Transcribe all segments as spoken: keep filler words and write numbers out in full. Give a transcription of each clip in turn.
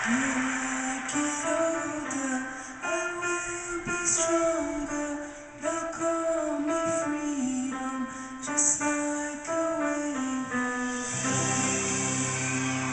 When I get older, I will be stronger. They'll call me freedom, just like a waving flag.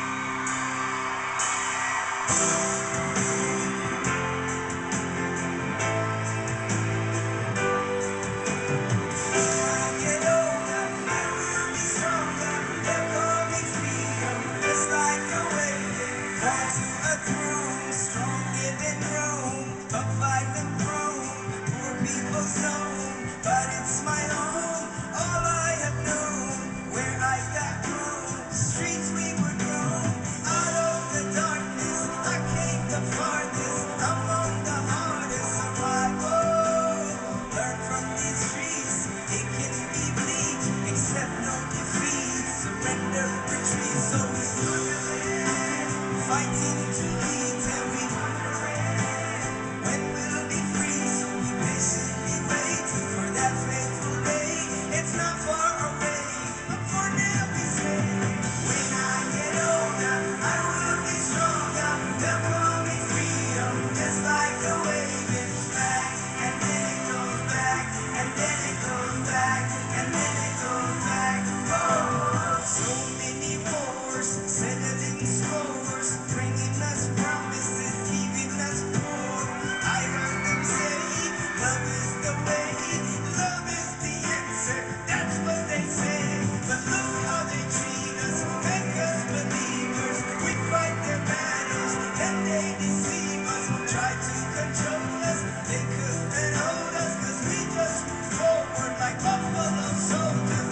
When I get older, I will be stronger. They'll call me freedom, just like a waving flag to a throne, strong and grown, up like the throne, poor people's known, but it's my home, all I have known, where I got grown, streets we were grown, out of the darkness, I came the farthest, among the hardest survival, learn from these streets, it can be bleak, accept no defeat, surrender, retreat, so we struggling, fighting to lead till we when we'll be free, so we patiently wait for that fateful day. It's not far away, but for now we say, when I get older, I will be stronger. They'll call me freedom, just like a waving flag. And then it goes back, and then it goes back, and then it goes back. Oh, so many wars, settled in scores, bringing us promises, keeping us poor. I heard them say, love is the way, love is the answer, that's what they say. But look how they treat us, make us believers. We fight their battles, then they deceive us, try to control us. They couldn't hold us, cause we just move forward like buffalo soldiers,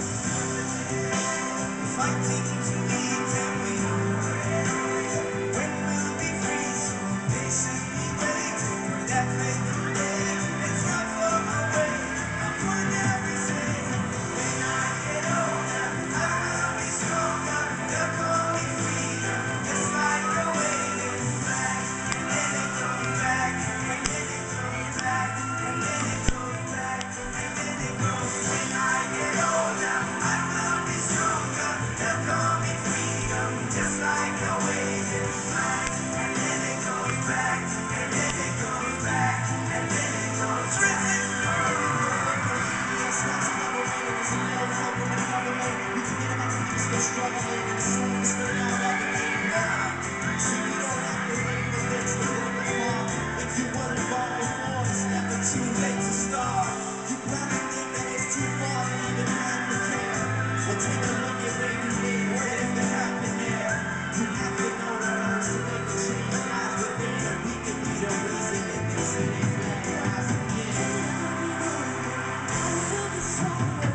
fighting to lead till we when we'll be free, so patiently wait for that fateful day. It's not far away, but for now we say, when I get older, I will be stronger. They'll call me freedom, just like a waving flag. And then it goes back, and then it goes back, and then it goes back, and then it goes. When I get older, I will be stronger. They'll call me freedom, just like a waving flag. And then it goes back, and then it goes back, and then it goes back. Yes, that's another way. There's a no hope in another way. We can get about to be still struggling, and so we still out like a game now. So you don't have to wait for this to hit the clock. If you want to fall before, it's never too late to start. You probably think that it's too far to even have to care. Well, take a look at where you live. What if it happened there? You have to know the urge to make a change lies within. We can be the reason that this city flag rise again. I will be stronger.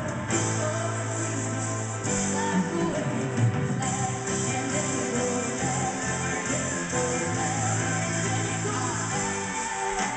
Like a waving flag. And then it goes back, and then it goes back, and then it goes back.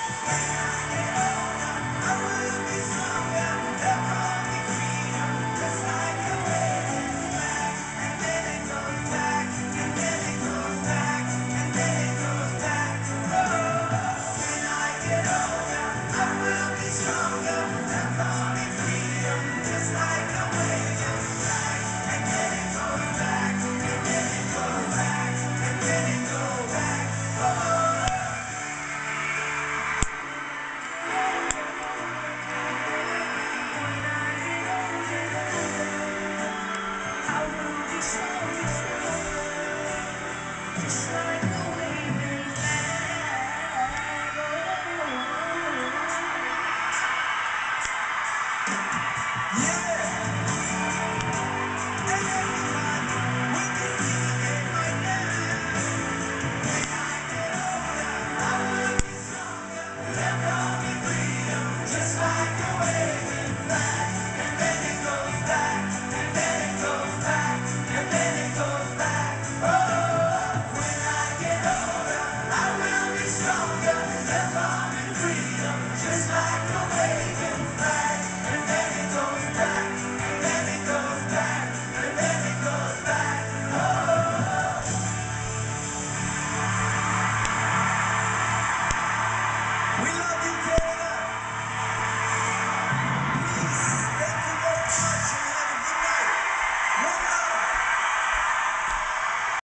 I will be stronger. They'll call me freedom, just like a waving flag. And then it goes back, and then it goes back, and then it goes back. Oh, when I get older, I will be stronger. They'll call me freedom, just like a waving flag. And then it goes back, and then it goes back, and then it goes back. Oh. I will be stronger, just like